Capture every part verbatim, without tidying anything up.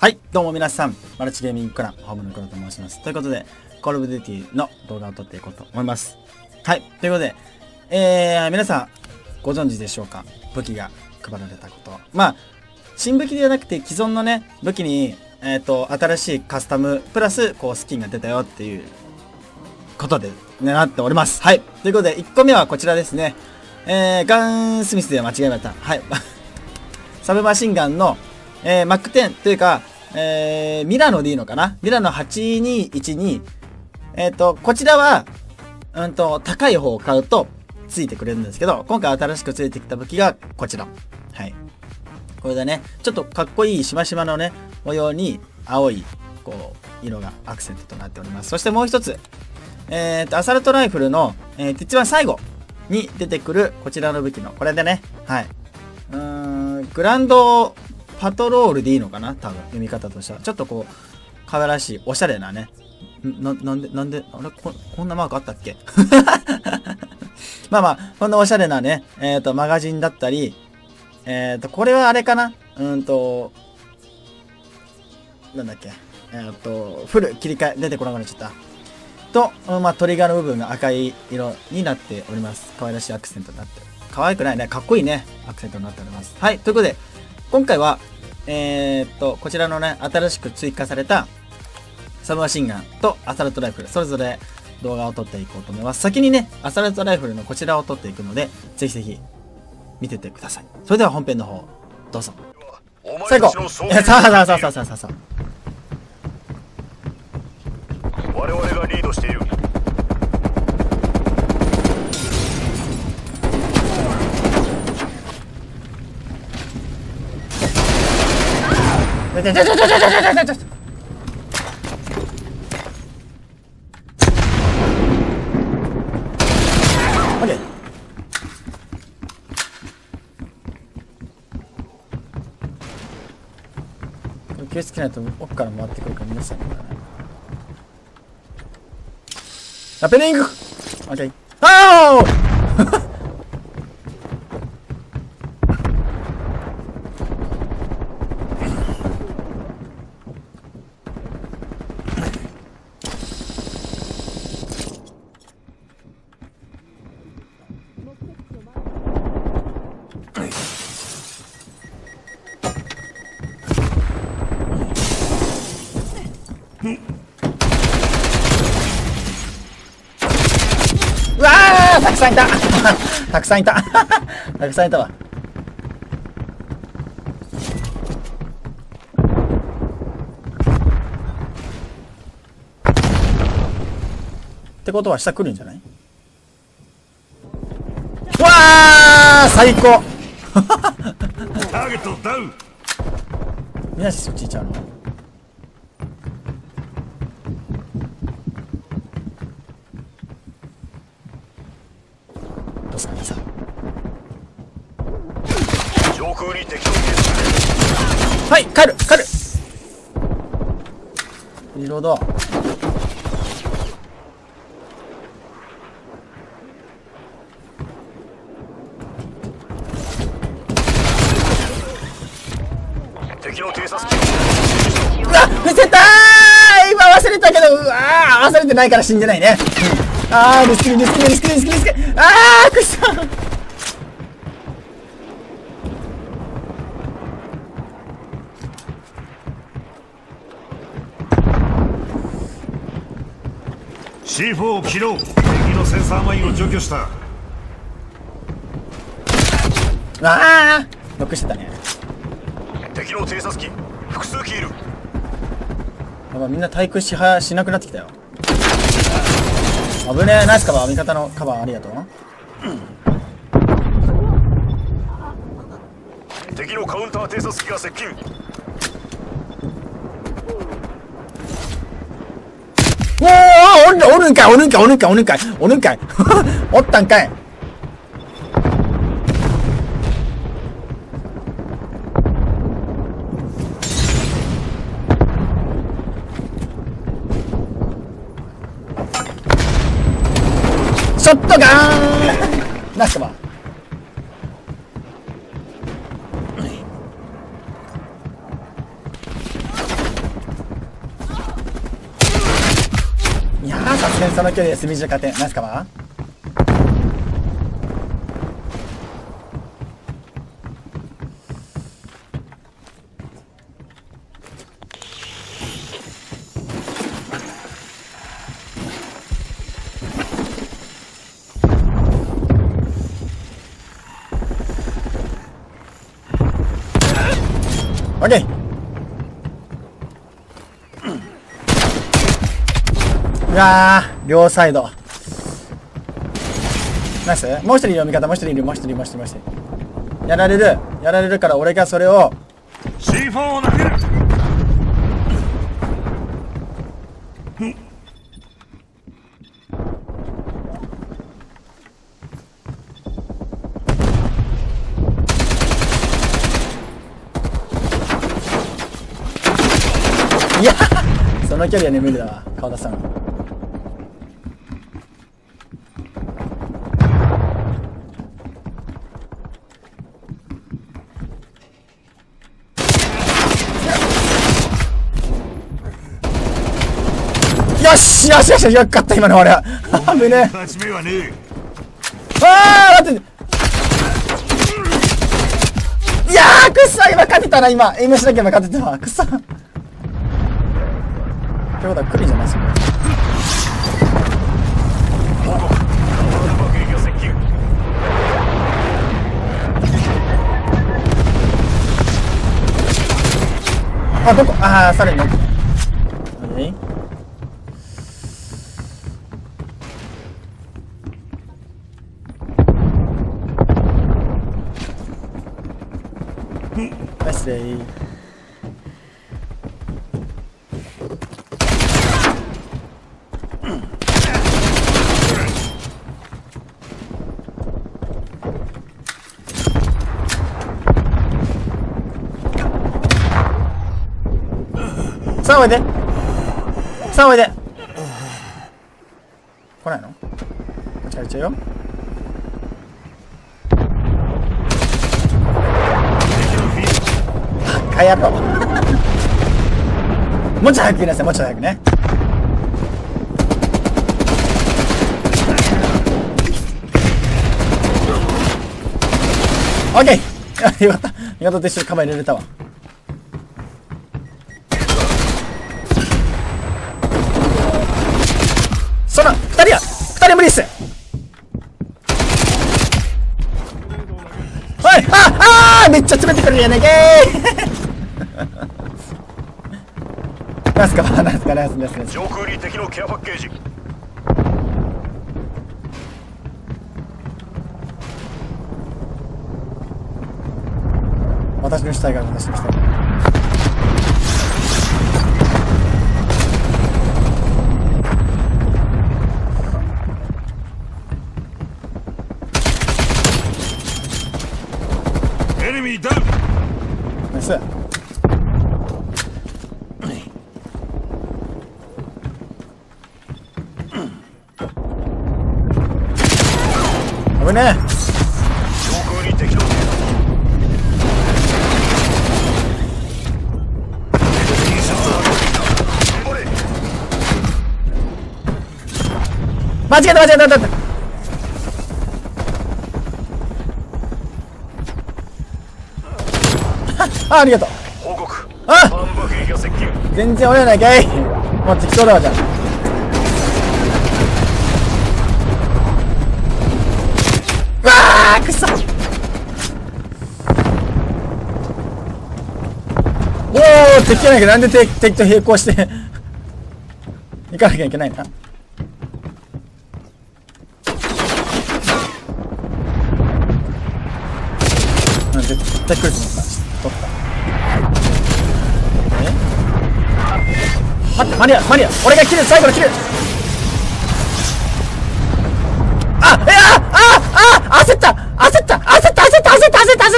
はい、どうも皆さん、マルチゲーミングクラン、ホームの黒と申します。ということで、コールオブデューティーの動画を撮っていこうと思います。はい、ということで、えー、皆さん、ご存知でしょうか？武器が配られたこと。まあ、新武器ではなくて、既存のね、武器に、えっと、新しいカスタム、プラス、こう、スキンが出たよっていうことで、ね、なっております。はい、ということで、いっこめはこちらですね。えー、ガンスミスでは間違えました。はい。サブマシンガンの、えー、マックテンというか、えー、ミラノでいいのかな？ミラノはちにいちに、えっと、こちらは、うんと、高い方を買うと、ついてくれるんですけど、今回新しくついてきた武器がこちら。はい。これでね、ちょっとかっこいいしましまのね、模様に、青い、こう、色がアクセントとなっております。そしてもう一つ、えっと、アサルトライフルの、えー、一番最後に出てくる、こちらの武器の、これでね、はい。うーん、グランド、パトロールでいいのかな多分、読み方としては。ちょっとこう、可愛らしい、おしゃれなね。な、なんで、なんで、あれこ、こんなマークあったっけまあまあ、こんなおしゃれなね、えっと、マガジンだったり、えっと、これはあれかなうんと、なんだっけえっと、フル切り替え、出てこなくなっちゃった。と、まあ、トリガーの部分が赤い色になっております。可愛らしいアクセントになって。可愛くないね。かっこいいね。アクセントになっております。はい。ということで、今回は、えー、っと、こちらのね、新しく追加された、サブマシンガンとアサルトライフル、それぞれ動画を撮っていこうと思います。先にね、アサルトライフルのこちらを撮っていくので、ぜひぜひ、見ててください。それでは本編の方、どうぞ。最後さあさあさあさあさあさあさあ。 我々がリードしている。 ちょちょちょちょちょちょちょちょちょオッケー。気をつけないと奥から回ってくるから皆さんにラペニングオッケー。あーうわーたくさんいたたくさんいたたくさんいたわ。ってことは下来るんじゃない？うわー最高ターゲットダウン。 みなしそっち行っちゃうの？どうすかねさ。 上空に敵をはい帰る帰るリロード。 敵の偵察機。 うわ見せたー今忘れたけど、うわー忘れてないから死んでないね、うん、あーリスクリスクリスクリスクリスクあーくそシーフォー を切ろう。敵のセンサーマインを除去した。 ああノックしてたね。 敵の偵察機複数機いる。 やばみんな対空しはしなくなってきたよ。危ねえナイスカバー。味方のカバーありがとう、うん、 敵のカウンター偵察機が接近。 おおおるんかいおるんかいおるんかいおるんかいおるんかいおったんかい。ショットガンナイスカバー。 然その距離で隅じゃ勝てん。ナイスカバー。オッケー。うわー、両サイド。ナイス。もう一人いるよ、味方。もう一人いる、もう一人、もう一人、もう一人。やられる。やられるから俺がそれを。 シーフォーを投げる。 いやその距離はね無理だわ。顔出さん。よしよしよし、よかった今の俺は。危ねえ。 勝ち目はねえ。 あー待って。いやーくっそ、今勝てたな。今エイムしなきゃ勝てたわ。くっそ。ってことはクリじゃないですよね。あ、どこ、ああ、さらに。何？ナイスデイ。さあおいで。さあおいで。来ないの？こっちから行っちゃうよ。はやろう。もうちょい早く言いなさい。もうちょい早くね。オッケー。よかった。味方と一緒に構え入れれたわ。その二人は二人無理っす。はい、ああめっちゃ詰めてくるやねんけー。ナイスかナイスかナイスナイスナイス。 上空に敵のケアパッケージ。 私の死体が私の死体。 エネミーダウン。 ナイス。危ねえ。 上空に敵の間違えた間違えた間違えた。あ、ありがとう。 報告。 あ爆撃が接近。 全然俺やないかい。もう適当だわじゃあ。うわーくっそ。おお敵やないか。なんで敵敵と並行して行かなきゃいけないんだ。絶対来ると思った。取った。え？待って、マリア、マリア、俺が切る、最後の切る。あ、え、あ、あ、あ、焦った、焦った、焦った、焦った、焦った、焦った、焦った。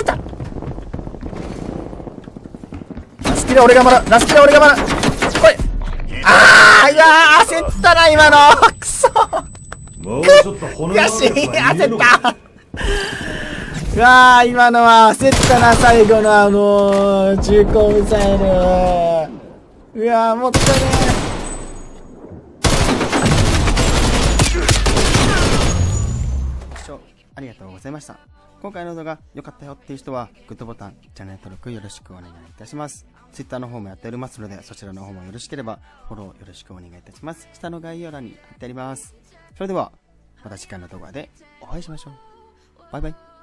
ラスキラ俺がまだ、ラスキラ俺がまだ。来い。あー、いやー、焦ったな今の。くそ。 もうちょっと骨のよし、焦った。うわー、今のは焦ったな。最後のあのー、重工ミサイル。うわー、もったいねございました。今回の動画良かったよっていう人はグッドボタン、チャンネル登録よろしくお願いいたします。Twitter の方もやっておりますので、そちらの方もよろしければフォローよろしくお願いいたします。下の概要欄に貼ってあります。それではまた次回の動画でお会いしましょう。バイバイ。